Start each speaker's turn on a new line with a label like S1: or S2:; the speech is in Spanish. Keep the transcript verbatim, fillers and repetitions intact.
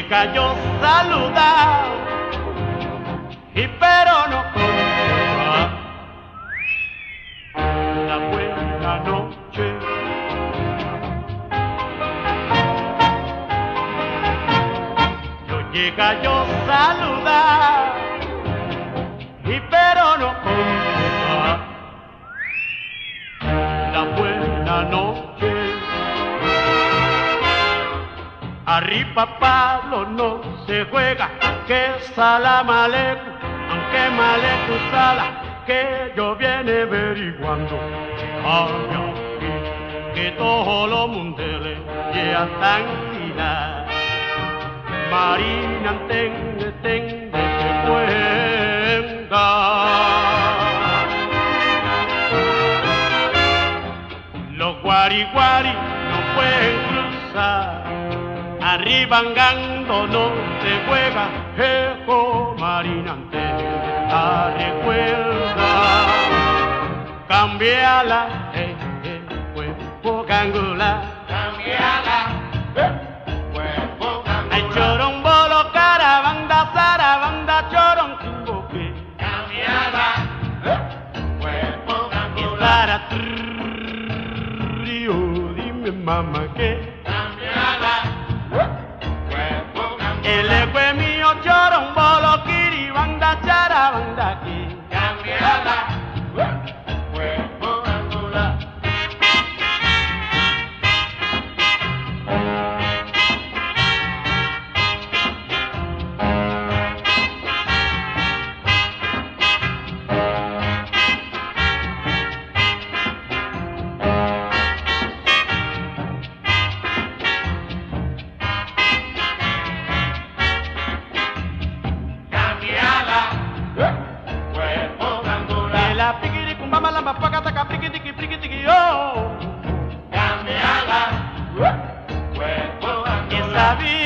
S1: llega yo saludar, y pero no contaba la buena noche. Yo llega yo saludar, y pero no contaba la buena noche. Arriba Pablo no se juega, que salam aleikum, aunque malekum sala, que yo viene averiguando. Ay, aquí, que todos los mundeles ya están tirados. Marina, ten, ten, que cuenta. Los guariguari no pueden cruzar. Arriba angando no se juega, eco marinante, la recuerda. Cambiala, eh, eh, cuerpo gangula.
S2: Cambiala, eh, cuerpo gangula.
S1: Ay, chorón, bolo, carabanda, zarabanda, chorón, chumboque.
S2: Cambiala, eh, cuerpo gangula.
S1: Y para río, dime mamá que. El ecue mío chorón, bolo, kiribanda, charabanda aquí.
S2: Cambiala, cuerpo gangula.
S1: La piquiri cumbama la mapaca taca priqui tiqui priqui tiqui yo.
S2: Cambiala, cuerpo gangula.
S1: Esa